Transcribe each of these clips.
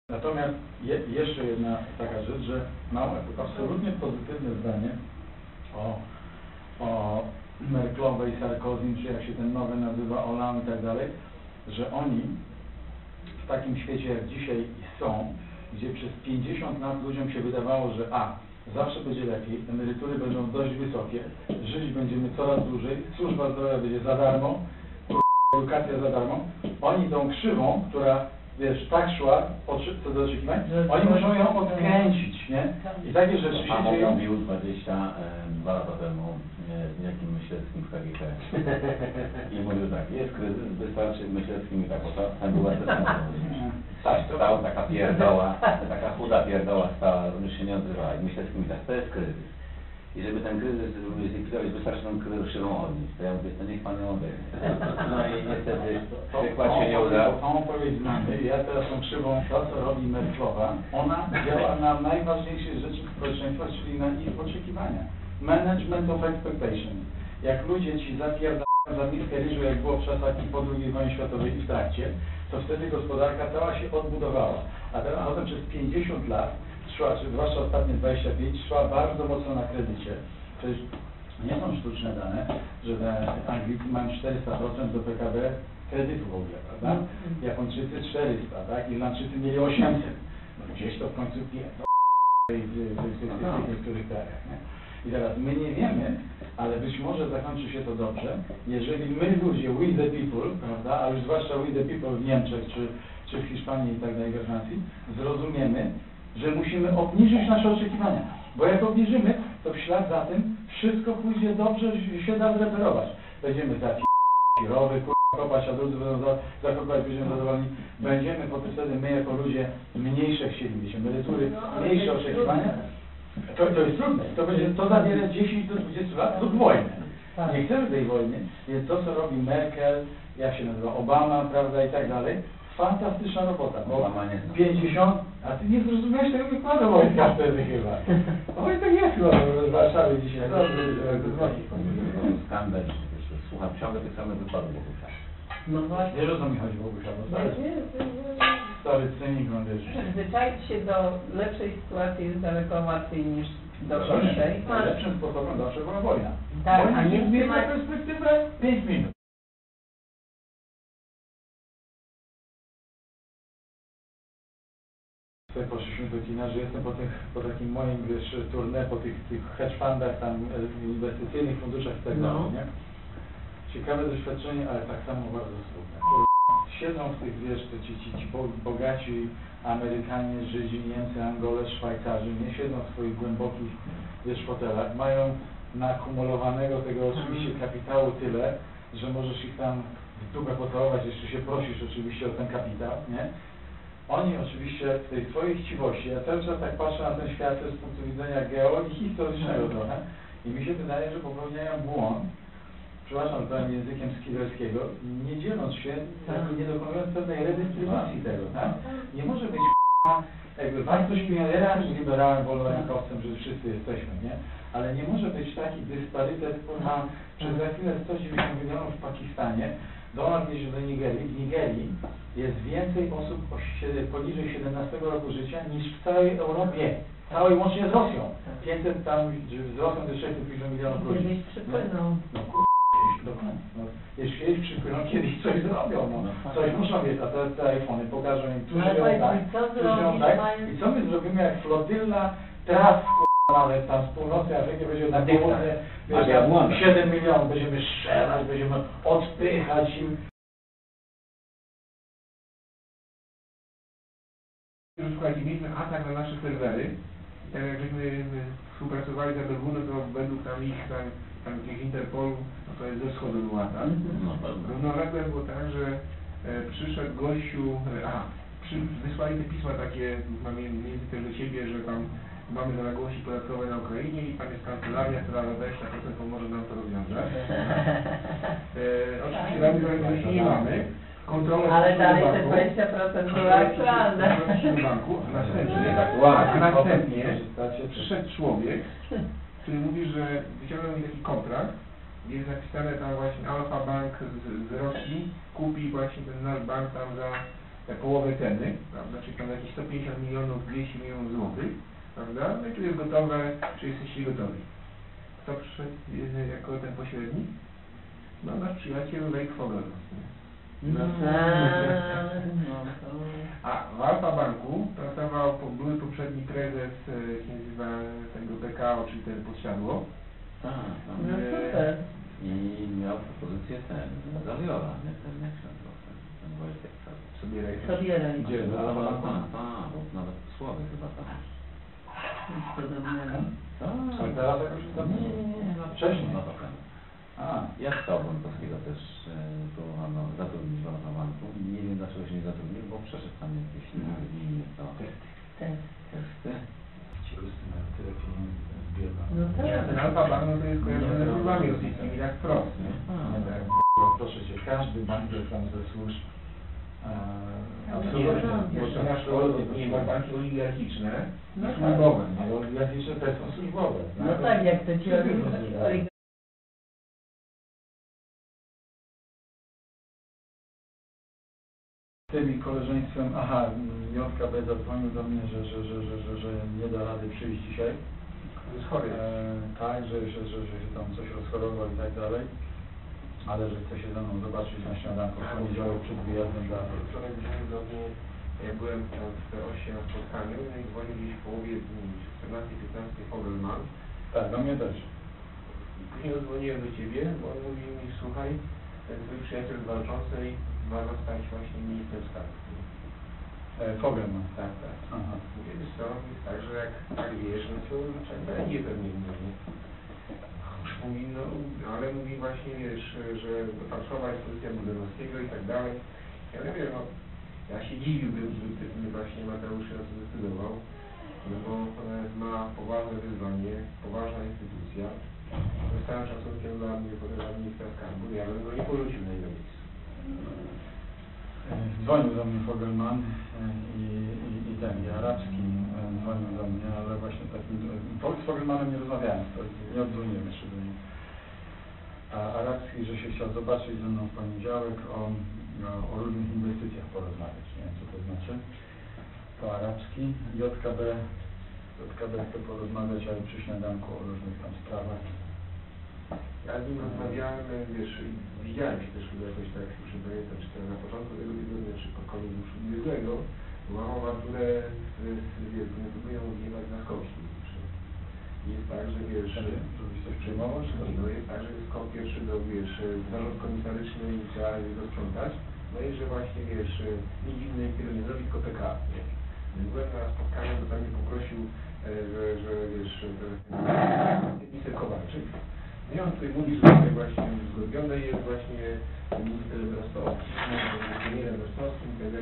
Natomiast jeszcze jedna taka rzecz, że mam absolutnie pozytywne zdanie o Merkelowej, Sarkozy, czy jak się ten nowy nazywa, Hollande i tak dalej, że oni w takim świecie jak dzisiaj są, gdzie przez 50 lat ludziom się wydawało, że zawsze będzie lepiej, emerytury będą dość wysokie, żyć będziemy coraz dłużej, służba zdrowia będzie za darmo, edukacja za darmo, oni tą krzywą, która wiesz, tak szła, co do oczekiwań, oni muszą ją odkręcić, nie? I takie rzeczy się dzieją. Mówił 22 lata temu z niejakim Myśleckim w KGK. I mówił tak, jest kryzys, wystarczy Myśleckim i tak tam była tak, stała taka pierdoła, taka chuda pierdoła stała, również się nie odzywała. I Myśleckim tak, to jest kryzys. I żeby ten kryzys zlikwidować, wystarczy tą krzywą odnieść. To ja mówię, to niech pan ją odejmie. No i niestety wykład się nie uda. Tą odpowiedź znamy. Ja teraz tą krzywą, to co robi Merkelowa, ona działa na najważniejsze rzeczy społeczeństwa, czyli na ich oczekiwania. Management of expectation. Jak ludzie ci zapierdają za miskę ryżu, jak było w czasach i po II wojnie światowej i w trakcie, to wtedy gospodarka cała się odbudowała. A teraz potem przez 50 lat szła, czy zwłaszcza ostatnie 25, szła bardzo mocno na kredycie. Przecież nie są sztuczne dane, że Anglicy mają 400% do PKB kredytu w ogóle, prawda? Japończycy 400, tak? Irlandczycy mieli 800. No gdzieś to w końcu w niektórych krajach, nie? I teraz my nie wiemy, ale być może zakończy się to dobrze, jeżeli my ludzie, we the people, prawda, a już zwłaszcza we the people w Niemczech, czy w Hiszpanii i tak dalej, we Francji, zrozumiemy, że musimy obniżyć nasze oczekiwania. Bo jak obniżymy, to w ślad za tym wszystko pójdzie dobrze, się da zreperować. Będziemy rowy, kopać, a drudzy będą zakopać, będziemy zadowoleni. Będziemy potem wtedy my jako ludzie mniejsze chcieli mieć emerytury, mniejsze oczekiwania. To jest trudne. To zabiera 10 do 20 lat lub wojnę. Nie chcemy tej wojny, więc to co robi Merkel, jak się nazywa, Obama, prawda, i tak dalej, fantastyczna robota, bo 50, a ty nie zrozumiałeś tego wykładu Wojtka wtedy chyba. Wojtek jest chyba w Warszawie dzisiaj. Skandal, słucham ciągle tych samych wykładów Bogusia. No właśnie. Wiesz, o co mi chodzi Bogusia, bo stary cynik, on wiesz. Przyzwyczaić się do lepszej sytuacji jest daleko łatwiej niż do gorszej. Najlepszym sposobem zawsze była wojna. Tak, wojna nie zmienia perspektywę 5 minut. Poszliśmy do kina, że jestem po takim moim, wiesz, tournée, po tych hedge fundach, tam inwestycyjnych funduszach i tak dalej, nie? Ciekawe doświadczenie, ale tak samo bardzo smutne. Siedzą w tych, wiesz, ci bogaci Amerykanie, Żydzi, Niemcy, Angole, Szwajcarzy, nie siedzą w swoich głębokich, wiesz, fotelach, mają nakumulowanego tego oczywiście kapitału tyle, że możesz ich tam w dupę pocałować, jeszcze się prosisz oczywiście o ten kapitał, nie? Oni oczywiście w tej swojej chciwości, ja cały czas tak patrzę na ten świat z punktu widzenia geologii historycznego trochę i mi się wydaje, że popełniają błąd, przepraszam, powiem językiem Skidlerskiego, nie dzieląc się, nie dokonując pewnej redystrybucji tego, tak? Nie może być jakby wartość pionera i liberałem, wolnorynkowcem, że wszyscy jesteśmy, nie? Ale nie może być taki dysparytet, przez za chwilę 190 milionów w Pakistanie, Donald jeździ do Nigerii. W Nigerii jest więcej osób poniżej 17 roku życia niż w całej Europie. Całej łącznie z Rosją. 500 tam, z Rosją to 650 milionów ludzi. Kiedyś przypłyną. Dokładnie. Jeśli kiedyś przypłyną, kiedyś coś zrobią. Coś muszą mieć, a te iPhony pokażą im, tu żyją tak, tu żyją tak. I co my zrobimy, jak flotylla teraz nawet tam z północy Afryki będzie na południe, 7 milionów, będziemy strzelać, będziemy odpychać im. Słuchajcie, mieliśmy atak na nasze serwery. Tak jak żeśmy współpracowali z ABW, no to według tam jakichś Interpolu, no to jest ze wschodu był atak. Równolegle było tak, że przyszedł gościu, wysłali te pisma takie, mamy między też do siebie, że tam mamy zaległości podatkowe na Ukrainie i tam jest kancelaria, która za 20% pomoże nam to rozwiązać. Oczywiście dalej zaległości nie mamy. Ale dalej te 20% były aktualne. A następnie przyszedł człowiek, który mówi, że wyciągnął mi taki kontrakt, jest napisane tam właśnie Alfa Bank z Rosji kupi właśnie ten nasz bank tam za te połowę ceny, prawda, czyli tam jakieś 150 milionów, 200 milionów złotych, prawda, no i tu jest gotowe, czy jesteście gotowi. Kto przyszedł jako ten pośrednik? No nasz przyjaciel Lake Fogelnest. No tak, no to... A w Alfa Banku pracował były poprzedni prezes się nazywa tego PKO, czyli ten Podsiadło. Tak, No super. I miał propozycję ten, Zawiola, nie ten, jak się nazywa, ten Wojtek. Sobieraj. Gdzie? Tak, Na tak, banku? tak, bo nawet Słowy chyba tam. Nic podobnego. A teraz jakoś tam? Nie, no Wcześniej. No to ten. A, Ja chciałbym Polskiego też próbowano zatrudnić w Alfa Banku. Nie wiem dlaczego się nie zatrudnił, bo przeszedł tam jakieś inne testy. ci ruscy mają tyle pieniędzy, ten zbiera. No Nie, tak. ten Alfa Bank no to jest kojarzony z służbami rosyjskimi, tak wprost, nie? Nie, tak, proszę cię, każdy bankier tam ze służb absolutnie, Nie, bo to nasz nie ma banki oligarchiczne, No tak. służbowe, nie? ale oligarchiczne te są służbowe. No tak, jak to ci Wszyscy są służbowe. Tym i koleżeństwem, JKB zadzwonił do mnie, że nie da rady przyjść dzisiaj. Jest chory. Tak, że się tam coś rozchorował i tak dalej, ale że chce się ze mną zobaczyć na śniadanku w poniedziałek przed wyjazdem do Afryki. Wczoraj dzwonił do mnie, ja byłem w T8 na spotkaniu, no i dzwonił gdzieś w połowie 14-15 Fogelman. Tak, do mnie też. Później zadzwoniłem do ciebie, bo on mówił mi, słuchaj, ten twój przyjaciel z walczącej ma zostać właśnie ministrem skarbu. Fogelman. Tak, tak. Aha. Mówię, wiesz co, jest tak, że jak tak wiesz, no to tak będzie pewnie mnie. Już mówi, no, ale mówi właśnie, wiesz, że Warszawa jest pozycja Budenowskiego i tak dalej. Ja mówię, no, ja się dziwiłbym, żeby ty właśnie Mateusz się na to zdecydował, no bo ma poważne wyzwanie, poważna instytucja. Z całym szacunkiem dla mnie, podejrzewam ministra skarbu, ja bym go nie porzucił na jego miejscu. Dzwonił do mnie Fogelman i ten, i Arabski dzwonił do mnie, ale właśnie takim, z Fogelmanem nie rozmawiałem, to nie oddzwoniłem jeszcze do niego. A Arabski, że się chciał zobaczyć ze mną w poniedziałek o różnych inwestycjach porozmawiać, nie wiem co to znaczy. To Arabski, JKB chce porozmawiać, ale przy śniadanku o różnych tam sprawach. Ja z nim rozmawiałem, wiesz, widziałem się też chyba jakoś tak, już nie pamiętam, czy to na początku tego tygodnia, czy pod koniec już ubiegłego, mam awanturę próbują zjebać na Skopsku. Jest tak, że wiesz, Żebyś coś przyjmował, czy no jest tak, że Skop pierwszy do, wiesz, zarząd komisaryczny i trzeba go sprzątać, no i że właśnie, wiesz, nikt inny tego nie zrobi, tylko PK, nie? Byłem na spotkaniu, bo tam mnie poprosił, że wiesz, minister Kowalczyk. I on tutaj mówi, że tutaj właśnie uzgodnione jest właśnie minister Rostowski, premierem Rostowskim, itd.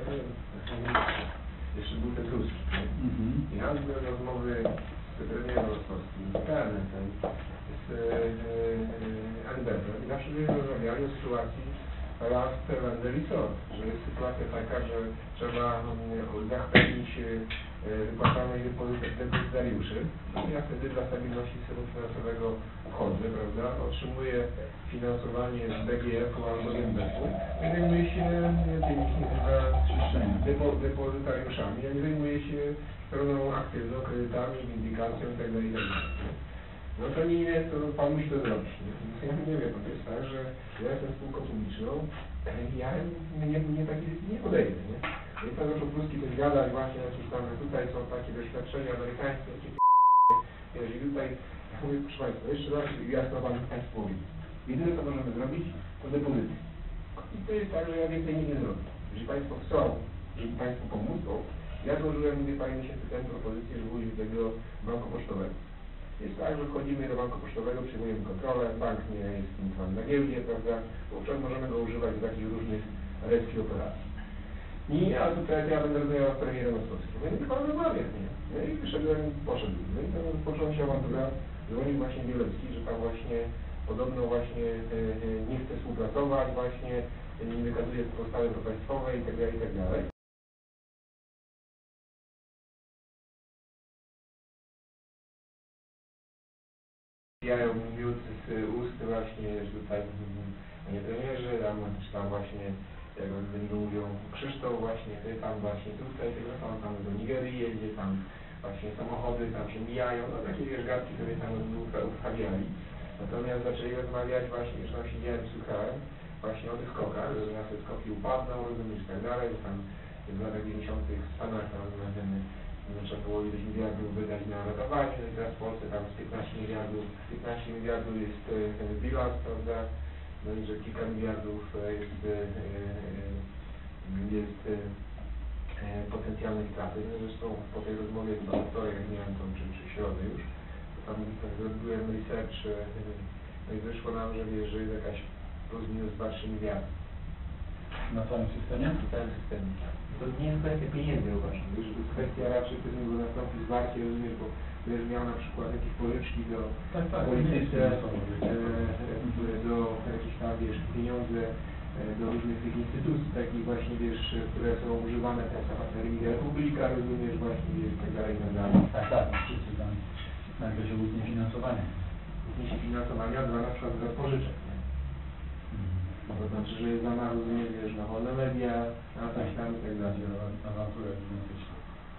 Jeszcze był Petruski. Ja byłem rozmowy z premierem Rostowskim, z KNS-em, z NBP-em i zawsze byśmy rozmawiali o sytuacji Last Lander Resort, że jest sytuacja taka, że trzeba zapewnić wypłacanej depozytariuszy. Ja wtedy dla stabilności systemu finansowego wchodzę, prawda, otrzymuję finansowanie z BGF-u albo NBP-u i zajmuję się tymi depozytariuszami, ja nie zajmuję się stroną aktywną, kredytami, windykacją itd. No to nie jest, to pan musi to zrobić. Ja nie wiem, to jest tak, że ja jestem spółką publiczną, ja nie taki nie podejdę, nie? I to zaczął Pruski coś gadać właśnie, tam, że tutaj są takie doświadczenia amerykańskie, wiesz, i tutaj, ja mówię, proszę Państwa, jeszcze raz jasno Państwu mówię. Jedyne co możemy zrobić, to depozyty. I to jest tak, że ja więcej nie zrobię. Jeżeli Państwo chcą, żeby Państwu pomóc, to ja złożyłem, mówię, parę miesięcy temu propozycję, żeby użyć tego banku pocztowego. Jest tak, że wchodzimy do banku pocztowego, przyjmujemy kontrolę, bank nie jest na giełdzie, prawda? Wówczas możemy go używać do takich różnych aresztów operacji. I ja tutaj ja będę rozmawiał z premierem Rostowskim. No i pan rozmawia, nie? No i wyszedłem, poszedłem. No i tam począła się awantura, dzwonił właśnie Bielecki, że tam właśnie podobno właśnie nie chce współpracować, właśnie nie wykazuje postawy propaństwowej itd. itd. Ja ją miód z ust właśnie, że tutaj panie premierze, czy tam właśnie jak oni do niego mówią, Krzysztof właśnie, ty tam właśnie tutaj, tego tam do Nigerii jedzie, tam właśnie samochody tam się mijają, no takie wiesz, gadki sobie tam ustawiali. Natomiast zaczęli rozmawiać właśnie, już tam siedziałem, słuchałem, właśnie o tych skokach, że na te skoki upadną, rozumiesz, i tak dalej, że tam w latach 90. w Stanach tam trzeba było ileś miliardów wydać na ratowanie, no i teraz w Polsce tam z 15 miliardów jest ten bilans, prawda, no i że kilka miliardów jest potencjalnej straty. No zresztą po tej rozmowie z wtorek, jak miałem tą, czy środę już, to tam zrobiłem research, no i wyszło nam, że wiesz, że jest jakaś plus minus 2-3 miliardy. Na całym systemie? W całym systemie. To nie jest kwestia pieniędzy właśnie, wiesz, to jest kwestia raczej pewnego nastąpi zwarcie, rozumiesz, bo będziesz miał na przykład jakieś pożyczki do polityce, do jakieś tam, wiesz, pieniądze do różnych tych instytucji, takich właśnie, wiesz, które są używane teraz na Paterii Republika, rozumiesz, właśnie, wiesz, tak dalej, tak dalej. Tak, wszyscy tam nagle się łudnie finansowanie. Łudnie finansowania dla na przykład dla pożyczek. To znaczy, że jest za rozumiesz, wiesz, na wolne media, na coś tam i tak dalej. Awanturę gigantyczną.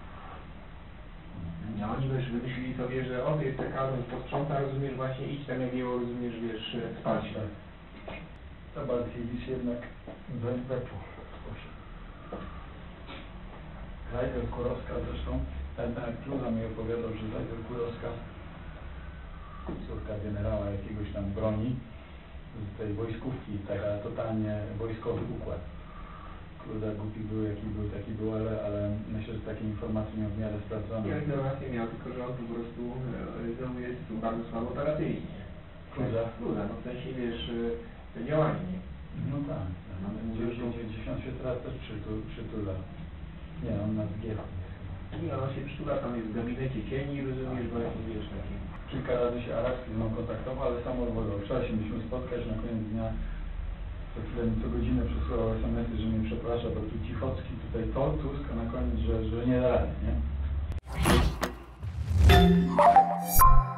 No oni wiesz, wymyślili sobie, że o, jest taka posprząta, rozumiesz, właśnie idź tam jak było, rozumiesz, wiesz, spać. To Balkiewicz jednak wepł. Zajder Kurowska zresztą, ten Kluza mi opowiadał, że Zajder Kurowska, córka generała jakiegoś tam broni, z tej wojskówki, taka totalnie wojskowy układ. Kurde, głupi był, jaki był, taki był, ale myślę, że takie informacje miał w miarę sprawdzone. Ja informacje miał, tylko że on po prostu znowu jest bardzo słabo operacyjnie. Kluza? Kluza, no w sensie, wiesz, działanie. No tak. No, 90 się teraz też przytula. Nie, on nas zgiera. Nie, on się przytula, tam jest w gabinecie cieni, rozumiesz, właśnie, wiesz, taki. Kilka razy się Arabski z mną kontaktował, ale sam odwołał. Wczoraj się myśmy spotkać, na koniec dnia co chwilę mi co godzinę przesyłał SMS-y, że mnie przeprasza, bo tu Cichocki, tutaj to, Tusk, a na koniec, że nie da rady, nie?